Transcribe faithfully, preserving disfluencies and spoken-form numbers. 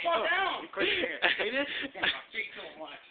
fall down. Quit singing. See this? Jake told him watch.